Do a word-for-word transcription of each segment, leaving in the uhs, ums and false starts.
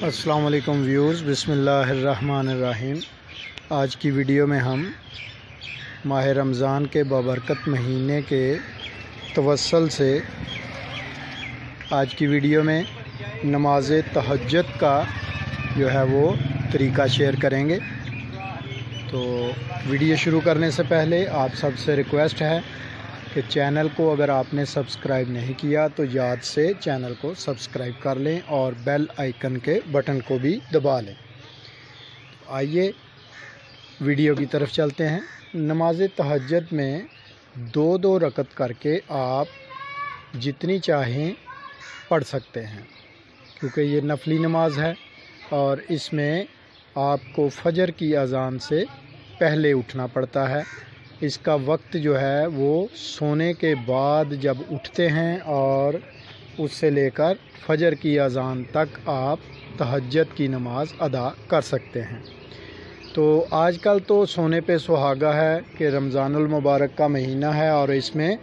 अस्सलाम वालेकुम व्यूअर्स, बिस्मिल्लाह अर्रहमान अर्रहीम। आज की वीडियो में हम माह रमज़ान के बाबरकत महीने के तवस्सल से आज की वीडियो में नमाज तहज्जुद का जो है वो तरीका शेयर करेंगे। तो वीडियो शुरू करने से पहले आप सबसे रिक्वेस्ट है कि चैनल को अगर आपने सब्सक्राइब नहीं किया तो याद से चैनल को सब्सक्राइब कर लें और बेल आइकन के बटन को भी दबा लें। आइए वीडियो की तरफ चलते हैं। नमाज तहज्जुद में दो दो रकत करके आप जितनी चाहें पढ़ सकते हैं, क्योंकि ये नफली नमाज है और इसमें आपको फजर की अज़ान से पहले उठना पड़ता है। इसका वक्त जो है वो सोने के बाद जब उठते हैं और उससे लेकर फजर की अज़ान तक आप तहज्जुद की नमाज अदा कर सकते हैं। तो आजकल तो सोने पे सुहागा है कि रमज़ानुल मुबारक का महीना है और इसमें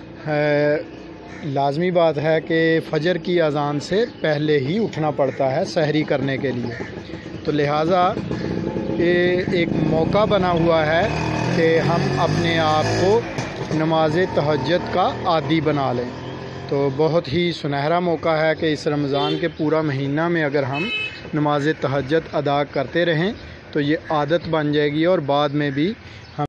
लाज़मी बात है कि फ़जर की अज़ान से पहले ही उठना पड़ता है सहरी करने के लिए। तो लिहाजा ये एक मौका बना हुआ है कि हम अपने आप को नमाज तहज्जुद का आदी बना लें। तो बहुत ही सुनहरा मौका है कि इस रमज़ान के पूरा महीना में अगर हम नमाज तहज्जुद अदा करते रहें तो ये आदत बन जाएगी और बाद में भी हम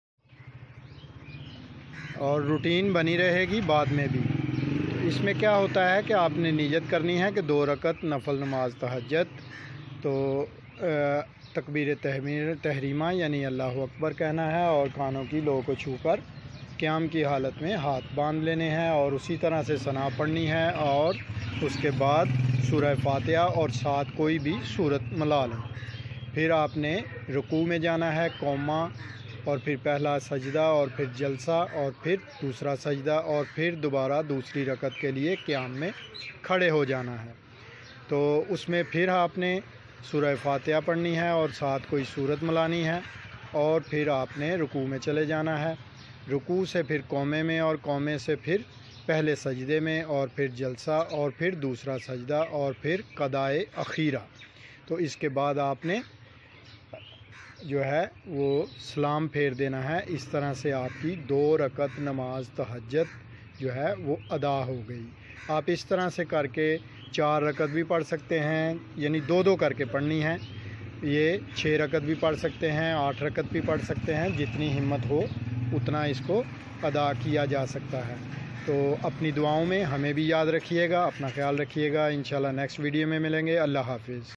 और रूटीन बनी रहेगी बाद में भी। तो इसमें क्या होता है कि आपने नीयत करनी है कि दो रकत नफल नमाज तहज्जुद, तो तकबीर तहमीर तहरीमा यानी अल्लाह अकबर कहना है और कानों की लो को छूकर क़याम की हालत में हाथ बांध लेने हैं और उसी तरह से सना पढ़नी है और उसके बाद सूरह फातिहा और साथ कोई भी सूरत मिला लें। फिर आपने रुकू में जाना है, कौमा, और फिर पहला सजदा और फिर जलसा और फिर दूसरा सजदा और फिर दोबारा दूसरी रकत के लिए क़याम में खड़े हो जाना है। तो उसमें फिर आपने सूरह फातिहा पढ़नी है और साथ कोई सूरत मिलानी है और फिर आपने रुकू में चले जाना है। रुकू से फिर कौमे में और कौमे से फिर पहले सजदे में और फिर जलसा और फिर दूसरा सजदा और फिर क़दाए अखीरा। तो इसके बाद आपने जो है वो सलाम फेर देना है। इस तरह से आपकी दो रकत नमाज तहज्जुद जो है वो अदा हो गई। आप इस तरह से करके चार रकत भी पढ़ सकते हैं, यानी दो दो करके पढ़नी है। ये छः रकत भी पढ़ सकते हैं, आठ रकत भी पढ़ सकते हैं, जितनी हिम्मत हो उतना इसको अदा किया जा सकता है। तो अपनी दुआओं में हमें भी याद रखिएगा, अपना ख्याल रखिएगा। इंशाल्लाह नेक्स्ट वीडियो में मिलेंगे। अल्लाह हाफिज़।